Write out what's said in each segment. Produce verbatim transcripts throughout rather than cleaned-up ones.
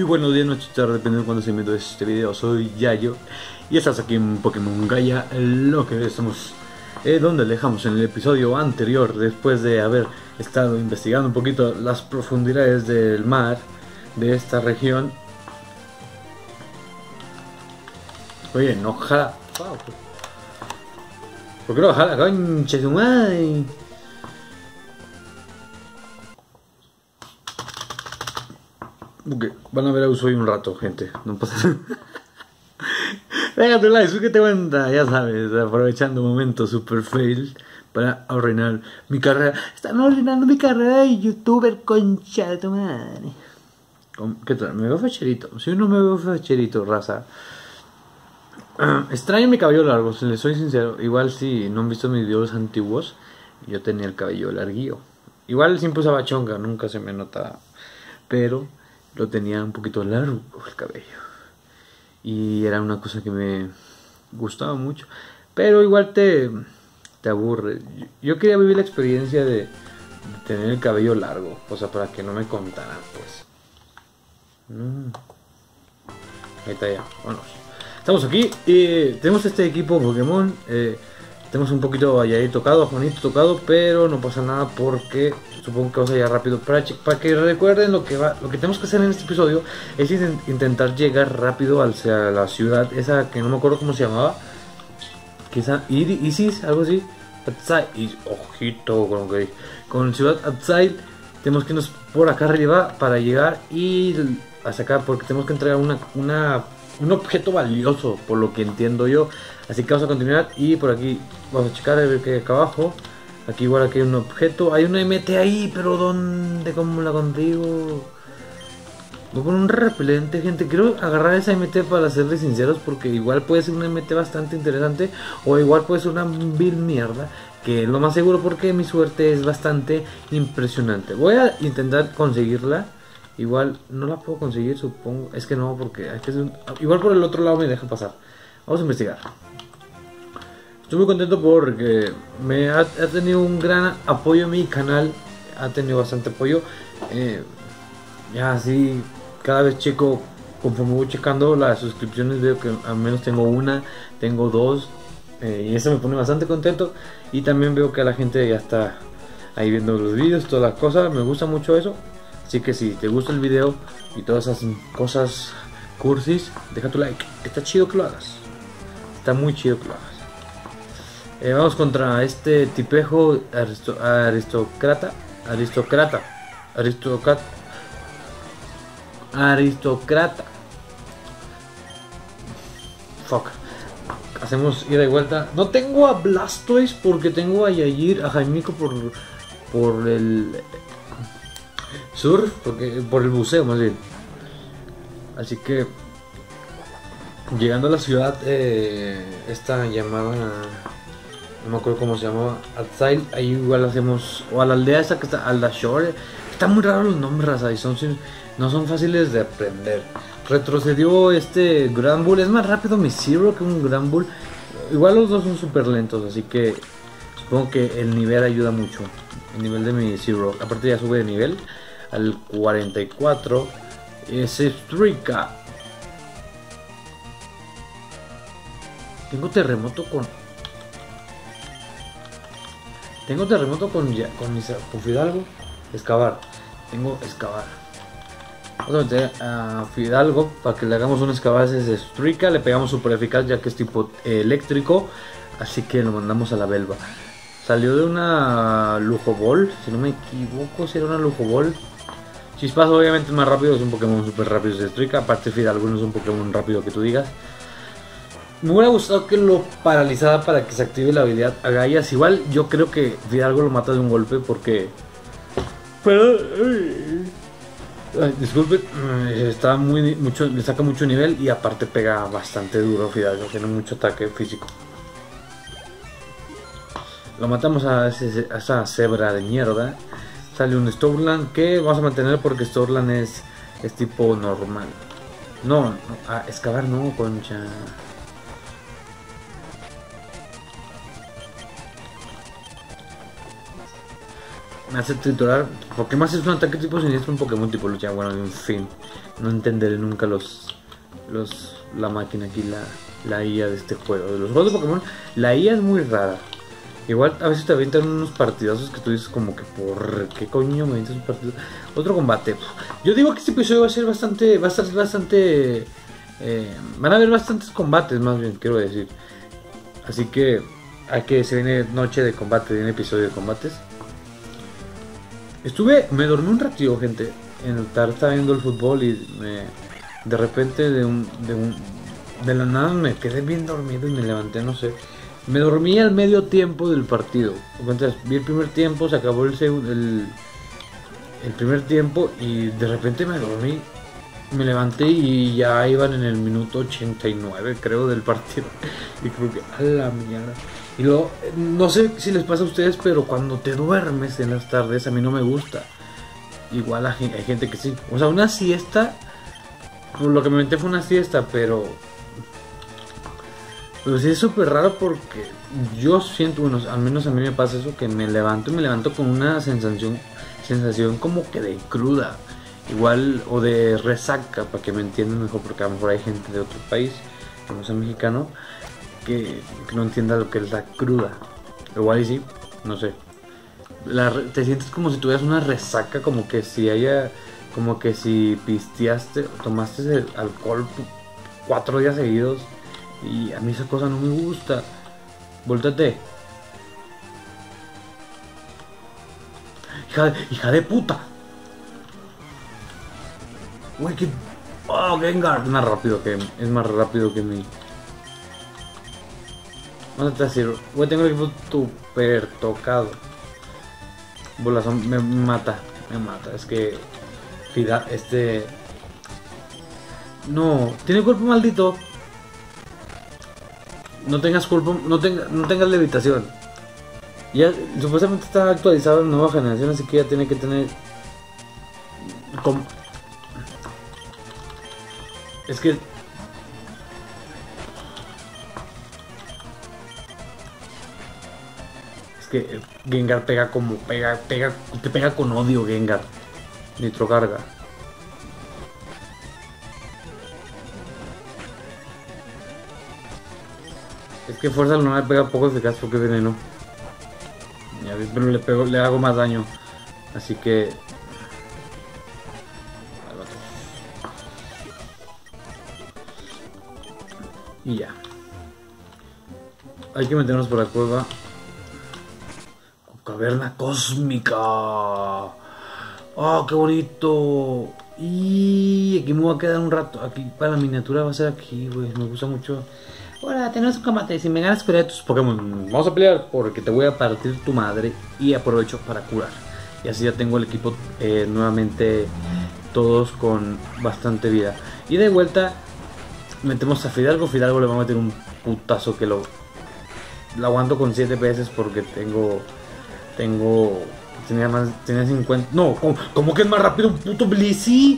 buenos días, noches, tarde, dependiendo de cuando se me este video. Soy Yayo y estás aquí en Pokémon Gaia. Lo que estamos eh, donde dejamos en el episodio anterior, después de haber estado investigando un poquito las profundidades del mar de esta región. Oye, no jala. ¿Por qué no jala, concha su madre? Okay, van a ver a Usui un rato, gente. No pasa nada. Déjate like, suscríbete cuenta, ya sabes, aprovechando momentos super fail para arruinar mi carrera. Están arruinando mi carrera de youtuber, concha de tu madre. ¿Qué tal? Me veo facherito. Si uno me veo facherito, raza. Uh, extraño mi cabello largo, si les soy sincero. Igual si no han visto mis videos antiguos, yo tenía el cabello larguillo. Igual siempre usaba chonga, nunca se me notaba. Pero lo tenía un poquito largo el cabello. Y era una cosa que me gustaba mucho. Pero igual te, te aburre. Yo, yo quería vivir la experiencia de, de tener el cabello largo. O sea, para que no me contaran, pues. No. Ahí está ya, vámonos. Estamos aquí y tenemos este equipo Pokémon. Eh, tenemos un poquito a Yair tocado, a Juanito tocado, pero no pasa nada porque supongo que vamos a ir rápido. Para, para que recuerden lo que va, lo que tenemos que hacer en este episodio es intentar llegar rápido hacia la ciudad esa que no me acuerdo cómo se llamaba. Quizá Isis, algo así. Atsail, ojito con lo que dije. Con ciudad Atsail tenemos que irnos por acá arriba para llegar y hasta acá porque tenemos que entregar una, una un objeto valioso, por lo que entiendo yo. Así que vamos a continuar y por aquí vamos a checar a ver qué hay acá abajo. Aquí igual aquí hay un objeto, hay una M T ahí, pero ¿dónde? ¿Cómo la consigo? Voy a poner un repelente, gente. Quiero agarrar esa M T para serles sinceros, porque igual puede ser una M T bastante interesante o igual puede ser una vil mierda, que es lo más seguro porque mi suerte es bastante impresionante. Voy a intentar conseguirla. Igual no la puedo conseguir, supongo. Es que no, porque hay que hacer un... igual por el otro lado me deja pasar. Vamos a investigar. Estoy muy contento porque me ha, ha tenido un gran apoyo en mi canal. Ha tenido bastante apoyo. Eh, ya así, cada vez checo, conforme voy checando las suscripciones, veo que al menos tengo una, tengo dos. Eh, y eso me pone bastante contento. Y también veo que la gente ya está ahí viendo los vídeos, todas las cosas. Me gusta mucho eso. Así que si te gusta el video y todas esas cosas cursis, deja tu like. Está chido que lo hagas. Está muy chido que lo hagas. Eh, vamos contra este tipejo aristo, aristocrata. Aristocrata. Aristocrata. Aristocrata. Fuck. Hacemos ida y vuelta. No tengo a Blastoise porque tengo a Yair, a Jaimico por, por el... surf, porque por el buceo más bien. Así que llegando a la ciudad eh, esta llamada, no me acuerdo cómo se llamaba, Atsail, ahí igual hacemos, o a la aldea esta que está, Aldashore. Están muy raros los nombres, ahí son, no son fáciles de aprender. Retrocedió este Granbull, es más rápido mi Zero que un Granbull. Igual los dos son súper lentos, así que supongo que el nivel ayuda mucho. El nivel de mi Zero, aparte ya sube de nivel al cuarenta y cuatro. Es Strika. Tengo terremoto con Tengo terremoto con ya, con, mis, con Fidalgo. Excavar. Tengo excavar. Vamos a meter a Fidalgo para que le hagamos un excavar. Es Strika. Le pegamos super eficaz ya que es tipo eh, eléctrico. Así que lo mandamos a la belva. Salió de una Lujo Ball, si no me equivoco, si era una Lujo Ball. Chispazo obviamente es más rápido, es un Pokémon super rápido de Strika. Aparte Fidalgo no es un Pokémon rápido que tú digas. Me hubiera gustado que lo paralizara para que se active la habilidad a Gaias. Igual yo creo que Fidalgo lo mata de un golpe porque... Pero... Ay, disculpe, está muy mucho, le saca mucho nivel y aparte pega bastante duro Fidalgo, tiene mucho ataque físico. Lo matamos a, ese, a esa cebra de mierda. Sale un Stoutland que vamos a mantener porque Stoutland es, es tipo normal. No, no, a excavar no, concha. me hace triturar. Pokémon es un ataque tipo siniestro, un Pokémon tipo lucha. Bueno, en fin, no entenderé nunca los, los, la máquina aquí, la, la I A de este juego. De los juegos de Pokémon, la I A es muy rara. Igual a veces te avientan unos partidazos que tú dices como que ¿por qué coño me avientas un partido? Otro combate. Yo digo que este episodio va a ser bastante, va a estar bastante, eh, van a haber bastantes combates, más bien quiero decir. Así que hay que se viene noche de combate, viene episodio de combates. Estuve, me dormí un ratito, gente. En el tarde estaba viendo el fútbol y me, de repente de un, de un, de la nada me quedé bien dormido y me levanté, no sé. Me dormí al medio tiempo del partido. Entonces, vi el primer tiempo, se acabó el, segundo, el, el primer tiempo y de repente me dormí. Me levanté y ya iban en el minuto ochenta y nueve, creo, del partido. Y creo que a la mierda. Y luego, no sé si les pasa a ustedes, pero cuando te duermes en las tardes, a mí no me gusta. Igual hay gente que sí. O sea, una siesta, lo que me inventé fue una siesta, pero... Pero sí es súper raro porque yo siento, bueno, al menos a mí me pasa eso, que me levanto y me levanto con una sensación, sensación como que de cruda, igual, o de resaca, para que me entiendan mejor, porque a lo mejor hay gente de otro país, que no sea mexicano, que, que no entienda lo que es la cruda. Igual y sí, no sé. La, te sientes como si tuvieras una resaca, como que si haya, como que si pisteaste, tomaste el alcohol cuatro días seguidos. Y a mí esa cosa no me gusta. Voltate. Hija de, hija de puta. Uy, que... Oh, Gengar. Es más rápido que... Es más rápido que mi... No te decir. Güey, tengo el equipo super tocado. Bolazón me mata. Me mata. Es que... Fida, este... No. Tiene cuerpo maldito. No tengas culpa, no, tenga, no tengas levitación. Ya supuestamente está actualizado en nueva generación, así que ya tiene que tener... Como... Es que... Es que Gengar pega como... Pega, pega, te pega con odio, Gengar. Nitrocarga. Es que fuerza lunar pega poco eficaz porque es veneno. Ya ves, pero le pego, le hago más daño. Así que... Y ya. Hay que meternos por la cueva. Caverna cósmica. Oh, qué bonito. Y aquí me voy a quedar un rato. Aquí para la miniatura va a ser aquí, güey. Me gusta mucho. Hola, tenemos un combate. Si me ganas, pelea tus Pokémon. Vamos a pelear porque te voy a partir tu madre. Y aprovecho para curar. Y así ya tengo el equipo eh, nuevamente. Todos con bastante vida. Y de vuelta metemos a Fidalgo. Fidalgo le va a meter un putazo que lo... Lo aguanto con siete veces porque tengo... Tengo... Tenía más... Tenía cincuenta... No, ¿cómo, cómo que es más rápido un puto Blissey?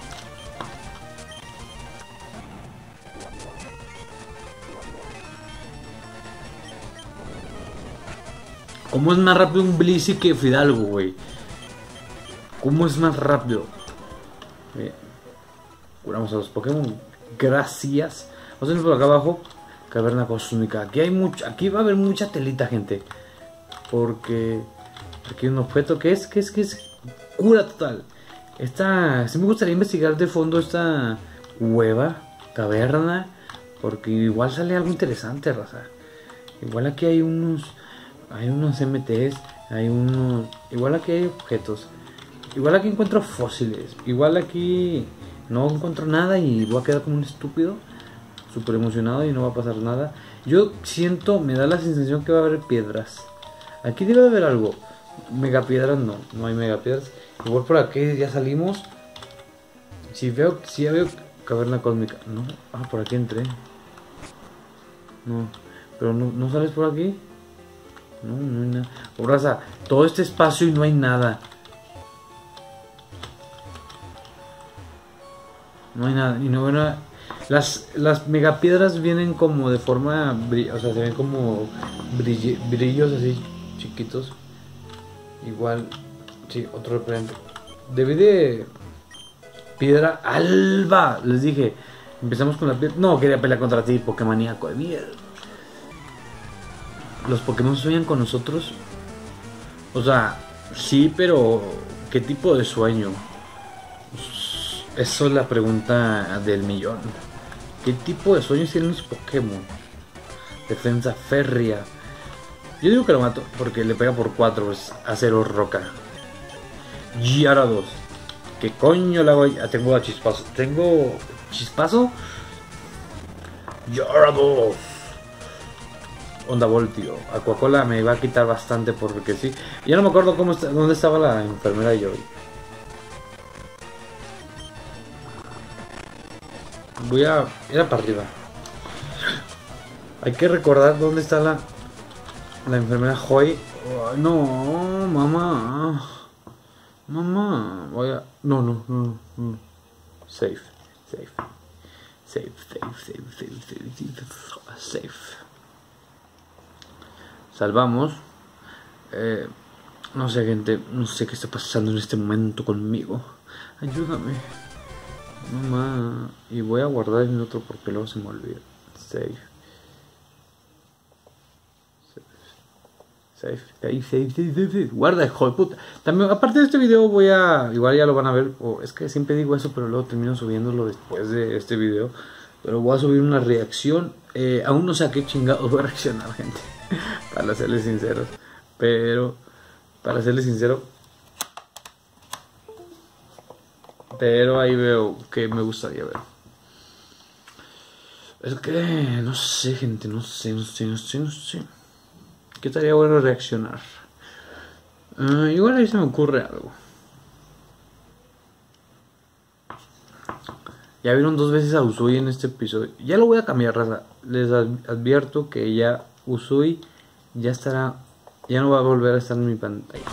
¿Cómo es más rápido un Blissey que Fidalgo, güey? ¿Cómo es más rápido? Bien. Curamos a los Pokémon. Gracias. Vamos a ir por acá abajo. Caverna cósmica. Aquí hay mucho. Aquí va a haber mucha telita, gente. Porque aquí hay un objeto que es, que es, que es cura total. Esta. Sí me gustaría investigar de fondo esta cueva, caverna. Porque igual sale algo interesante, raza. Igual aquí hay unos. Hay unos M Ts. Hay unos. Igual aquí hay objetos. Igual aquí encuentro fósiles. Igual aquí no encuentro nada y voy a quedar como un estúpido. Súper emocionado y no va a pasar nada. Yo siento, me da la sensación que va a haber piedras. Aquí debe haber algo. Megapiedras no, no hay megapiedras. Igual por aquí ya salimos. Si veo, si ya veo caverna cósmica. No, ah, por aquí entré. No, pero no, no sales por aquí. No, no hay nada. Oh, raza, todo este espacio y no hay nada. No hay nada. Y no veo nada. Las, las megapiedras vienen como de forma, o sea, se ven como brill, brillos así chiquitos. Igual Sí, otro repelente. Debí de... Piedra alba. Les dije. Empezamos con la piedra. No, quería pelear contra ti, Pokémoníaco de mierda. ¿Los Pokémon sueñan con nosotros? O sea, sí, pero... ¿qué tipo de sueño? Eso es la pregunta del millón. ¿Qué tipo de sueños tienen los Pokémon? Defensa férrea. Yo digo que lo mato porque le pega por cuatro, es acero roca. Gyarados. ¿Qué coño le hago? Ah, tengo a chispazo. ¿Tengo chispazo? Gyarados. Onda Voltio. Aquacola me va a quitar bastante porque sí. Ya no me acuerdo cómo está, dónde estaba la enfermera de Joy. Voy a ir para arriba. Hay que recordar dónde está la la enfermera Joy. Oh, no, mamá. Mamá. Voy a... No, no, no, no. Safe, safe. Safe, safe, safe, safe, safe, safe. Safe. Salvamos. Eh, no sé, gente. No sé qué está pasando en este momento conmigo. Ayúdame. Mamá. Y voy a guardar el otro porque luego se me olvida. Safe. Safe, safe, safe, safe, safe. Guarda, hijo de puta. También, aparte de este video voy a... Igual ya lo van a ver. O es que siempre digo eso, pero luego termino subiéndolo después de este video. Pero voy a subir una reacción. Eh, aún no sé a qué chingados voy a reaccionar, gente. Para serles sinceros. Pero... Para serles sincero. Pero ahí veo que me gustaría ver. Es que... No sé, gente. No sé, no sé, no sé, no sé. ¿Qué estaría bueno reaccionar? Uh, igual ahí se me ocurre algo. Ya vieron dos veces a Usui en este episodio. Ya lo voy a cambiar, raza. Les advierto que ya Usui ya estará... Ya no va a volver a estar en mi pantalla.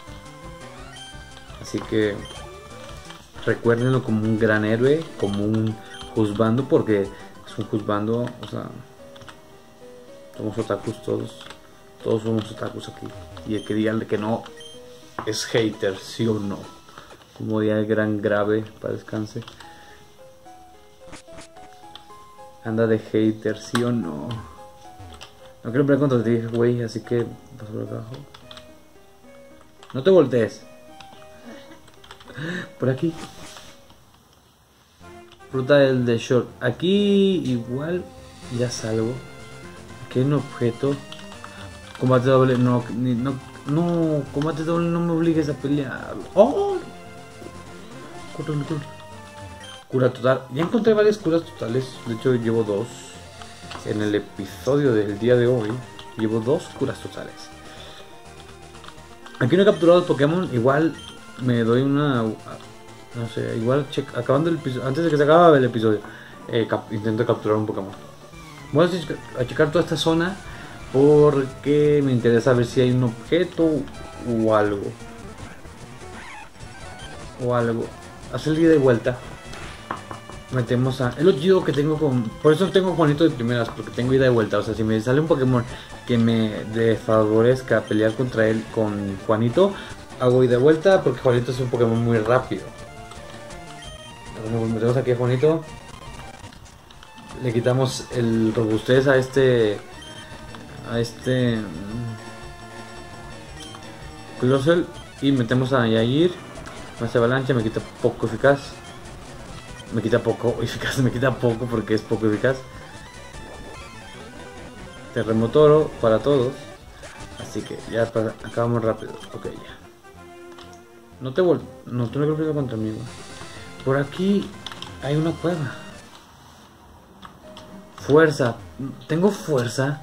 Así que... Recuérdenlo como un gran héroe. Como un juzbando. Porque es un juzbando. O sea... Somos otakus todos. Todos somos otakus aquí. Y el que diga que no es hater, sí o no. Como diría el gran Grave, para descanse. Anda de hater, sí o no. No quiero pelear contra ti, güey, así que paso por abajo. No te voltees. Por aquí. Fruta del de short. Aquí igual ya salgo. Aquí hay un objeto. Combate doble, no, ni, no, no, combate doble, no me obligues a pelear. ¡Oh! Cura, cura. Cura total. Ya encontré varias curas totales. De hecho, llevo dos. En el episodio del día de hoy, llevo dos curas totales. Aquí no he capturado Pokémon. Igual me doy una... No sé, igual acabando el episodio, antes de que se acabe el episodio, eh, cap intento capturar un Pokémon. Voy a checar toda esta zona. Porque me interesa ver si hay un objeto o algo. O algo. Hacer el ida y vuelta. Metemos a... Es lo chido que tengo con... Por eso tengo Juanito de primeras. Porque tengo ida y vuelta. O sea, si me sale un Pokémon que me desfavorezca pelear contra él con Juanito, hago ida y vuelta porque Juanito es un Pokémon muy rápido. Metemos aquí a Juanito. Le quitamos el robustez a este... A este Closel y metemos a Yair. Más avalancha, me quita poco eficaz. Me quita poco eficaz, me quita poco porque es poco eficaz. Terremotoro para todos. Así que ya para, acabamos rápido. Ok, ya. No te vol... No, tú no creo que pelear contra mí. Por aquí hay una cueva. Fuerza. Tengo fuerza.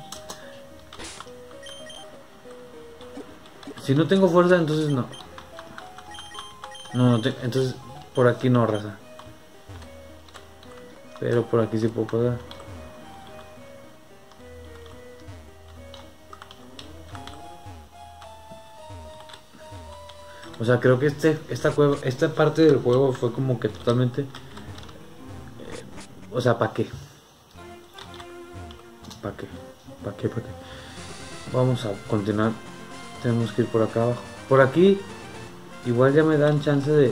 Si no tengo fuerza, entonces no. No, no te, entonces por aquí no, raza. Pero por aquí sí puedo pagar. O sea, creo que este, esta cueva, esta parte del juego fue como que totalmente... Eh, o sea, ¿para qué? ¿Para qué? ¿Para qué? ¿Para qué? Vamos a continuar. Tenemos que ir por acá abajo. Por aquí igual ya me dan chance de...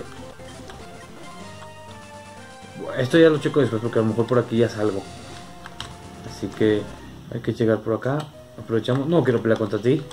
Esto ya lo checo después porque a lo mejor por aquí ya salgo. Así que hay que llegar por acá. Aprovechamos. No quiero pelear contra ti.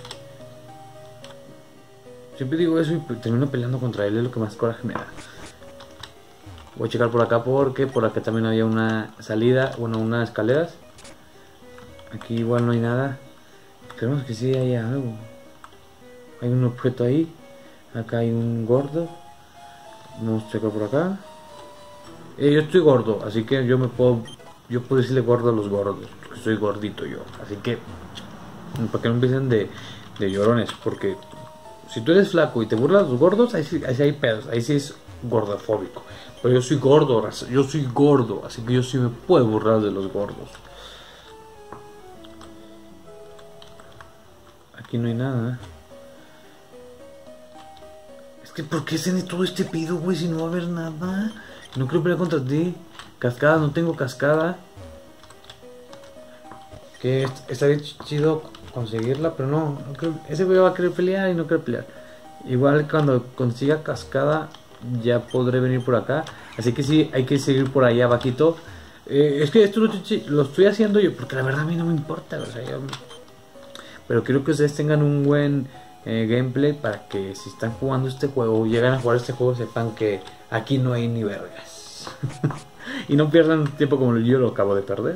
Siempre digo eso y termino peleando contra él. Es lo que más coraje me da. Voy a checar por acá porque por acá también había una salida. Bueno, unas escaleras. Aquí igual no hay nada. Esperemos que sí haya algo. Hay un objeto ahí. Acá hay un gordo. Vamos a checar por acá. Eh, yo estoy gordo, así que yo me puedo... Yo puedo decirle gordo a los gordos. Porque soy gordito yo. Así que... Para que no empiecen de, de llorones. Porque... Si tú eres flaco y te burlas de los gordos, ahí sí, ahí sí hay pedos. Ahí sí es gordofóbico. Pero yo soy gordo, yo soy gordo. Así que yo sí me puedo burlar de los gordos. Aquí no hay nada. Es que ¿por qué se de todo este pedo, güey? Si no va a haber nada. No quiero pelear contra ti. Cascada, no tengo cascada. Que estaría chido conseguirla, pero no, no creo, ese güey va a querer pelear y no quiere pelear. Igual cuando consiga cascada ya podré venir por acá. Así que sí, hay que seguir por allá abajito. Eh, es que esto lo, lo estoy haciendo yo porque la verdad a mí no me importa. O sea, yo, pero quiero que ustedes tengan un buen eh, gameplay para que si están jugando este juego o llegan a jugar este juego sepan que aquí no hay ni vergas. Y no pierdan tiempo como yo lo acabo de perder.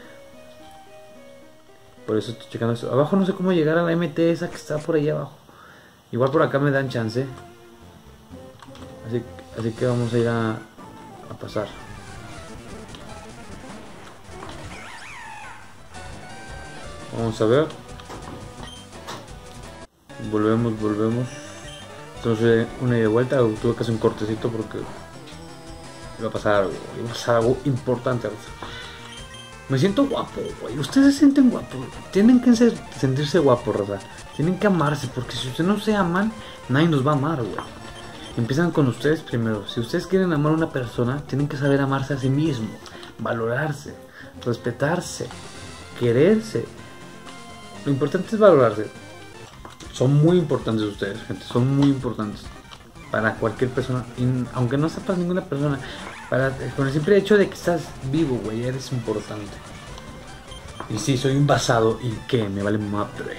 Por eso estoy checando eso. Abajo no sé cómo llegar a la M T esa que está por ahí abajo. Igual por acá me dan chance. Así, así que vamos a ir a, a pasar. Vamos a ver. Volvemos, volvemos. Entonces una ida de vuelta. Tuve que hacer un cortecito porque iba a pasar algo. Iba a pasar algo importante. Me siento guapo, güey. Ustedes se sienten guapos. Tienen que ser, sentirse guapos, ¿verdad? Tienen que amarse, porque si ustedes no se aman, nadie nos va a amar, güey. Empiezan con ustedes primero. Si ustedes quieren amar a una persona, tienen que saber amarse a sí mismo, valorarse, respetarse, quererse. Lo importante es valorarse. Son muy importantes ustedes, gente. Son muy importantes para cualquier persona. Y aunque no sepas ninguna persona, para, con el simple hecho de que estás vivo, güey, eres importante. Y sí, soy un basado y que me vale madre.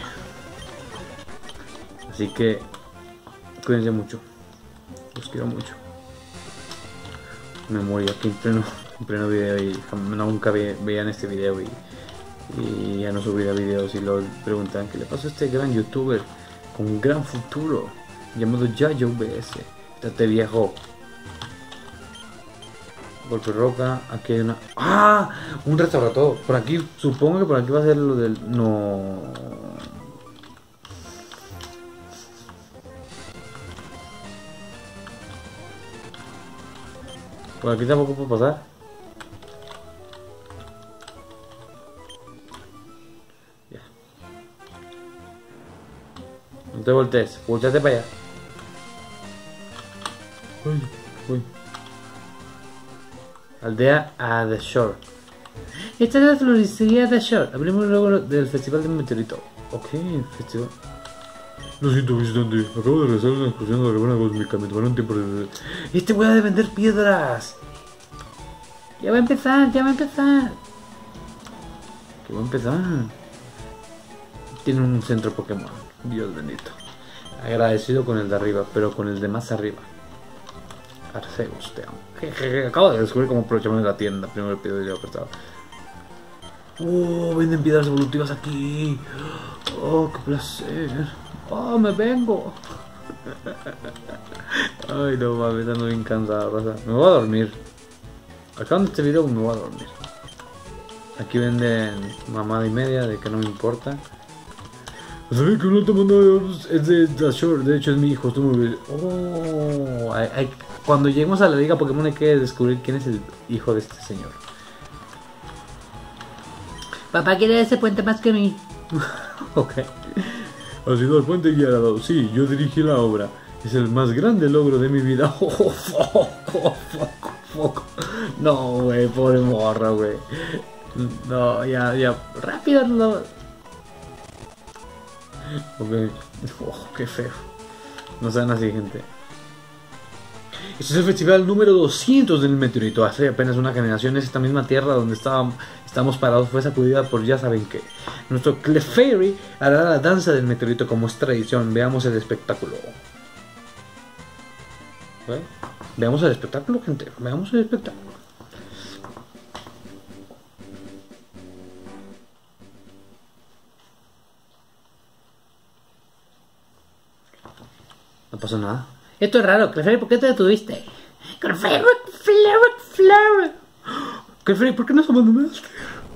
Así que cuídense mucho. Los quiero mucho. Me morí aquí en pleno, en pleno video y nunca ve, veían este video y, y ya no subía videos y lo preguntan qué le pasó a este gran youtuber con un gran futuro llamado Yayo V S. Estate viejo. Golpe roca, aquí hay una... ¡Ah! Un restaurante. Por aquí, supongo que por aquí va a ser lo del... No... Por aquí tampoco puedo pasar. Ya. No te voltees, volteate para allá. Uy, uy. Aldea a The Shore. Esta es la floristería The Shore. Abrimos luego del festival de meteorito. Ok, festival. Lo siento, visitante. Acabo de regresar a una excursión de la caverna cósmica. Me tomaron tiempo de... Este voy a de vender piedras. Ya va a empezar, ya va a empezar. Que va a empezar. Tiene un centro Pokémon. Dios bendito. Agradecido con el de arriba, pero con el de más arriba. Arceus, te amo. Jejeje, acabo de descubrir cómo aprovechamos la tienda. Primero el pedido y luego prestado. Oh, venden piedras evolutivas aquí. Oh, qué placer. Oh, me vengo. Ay, no mames, ando bien cansado, raza. Me voy a dormir. Acabando este video me voy a dormir. Aquí venden mamada y media de que no me importa. ¿Sabes que no te mandó? Es de The Shore, de hecho es mi hijo, estoy muy bien. Oh, hay, hay, cuando lleguemos a la liga Pokémon hay que descubrir quién es el hijo de este señor. Papá quiere ese puente más que mí. Ok. Ha sido el puente guiado. Sí, yo dirigí la obra. Es el más grande logro de mi vida. Oh, fuck, oh, fuck, fuck. No, güey, pobre morra, güey. No, ya, ya. Rápido, no. Ok. Oh, qué feo. No sean así, gente. Este es el festival número doscientos del meteorito. Hace apenas una generación, esta misma tierra donde estábamos, estamos parados fue sacudida por ya saben qué. Nuestro Clefairy hará la danza del meteorito como es tradición. Veamos el espectáculo. ¿Eh? Veamos el espectáculo, gente. Veamos el espectáculo. No pasó nada. Esto es raro, Clefairy, ¿por qué te detuviste? Clefairy, Clefairy, Clefairy. Clefairy, ¿por qué nos abandonaste?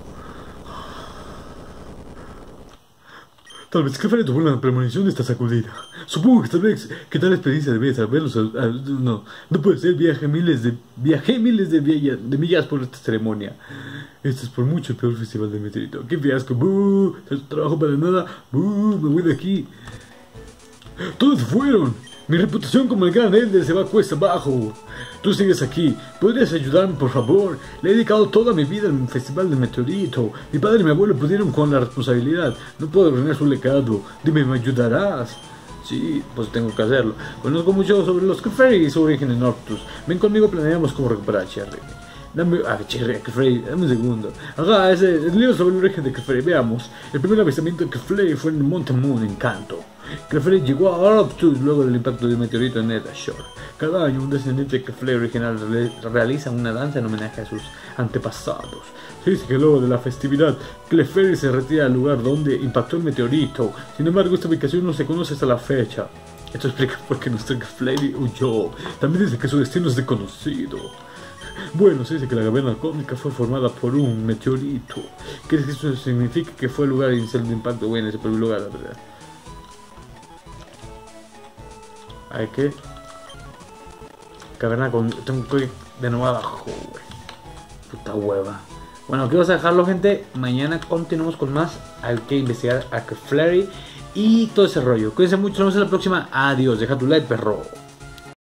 Tal vez Clefairy tuvo una premonición de esta sacudida. Supongo que tal vez que tal experiencia debe saberlos. No, no puede ser. Viajé miles de viajé miles de, villa, de millas por esta ceremonia. Este es por mucho el peor festival de meteorito. ¡Qué fiasco! ¡Bú! Es trabajo para nada. ¡Bú! Me voy de aquí. Todos fueron. Mi reputación como el gran Elder se va a cuesta abajo. Tú sigues aquí. ¿Podrías ayudarme, por favor? Le he dedicado toda mi vida al festival del meteorito. Mi padre y mi abuelo pudieron con la responsabilidad. No puedo arruinar su legado. Dime, ¿me ayudarás? Sí, pues tengo que hacerlo. Conozco mucho sobre los Clefairy y su origen en Noctus. Ven conmigo, planeamos cómo recuperar a Cherry. Dame, ah, Cherry, Clefairy, dame un segundo. Ajá, ese es el libro sobre el origen de Clefairy. Veamos. El primer avistamiento de Clefairy fue en el Monte Moon, en Kanto. Clefairy llegó a Noctus luego del impacto del meteorito en Nethershore. Cada año un descendiente de Clefairy original re realiza una danza en homenaje a sus antepasados. Se dice que luego de la festividad, Clefairy se retira al lugar donde impactó el meteorito. Sin embargo, esta ubicación no se conoce hasta la fecha. Esto explica por qué nuestro Clefairy huyó. También dice que su destino es desconocido. Bueno, se dice que la caverna cósmica fue formada por un meteorito. ¿Crees que eso significa que fue el lugar inicial de impacto? Bueno, ese fue el lugar, la verdad. Hay que... Caverna con... Tengo que ir de nuevo abajo, güey. Puta hueva. Bueno, aquí vamos a dejarlo, gente. Mañana continuamos con más. Hay que investigar a Clefairy y todo ese rollo. Cuídense mucho, nos vemos en la próxima. Adiós. Deja tu like, perro.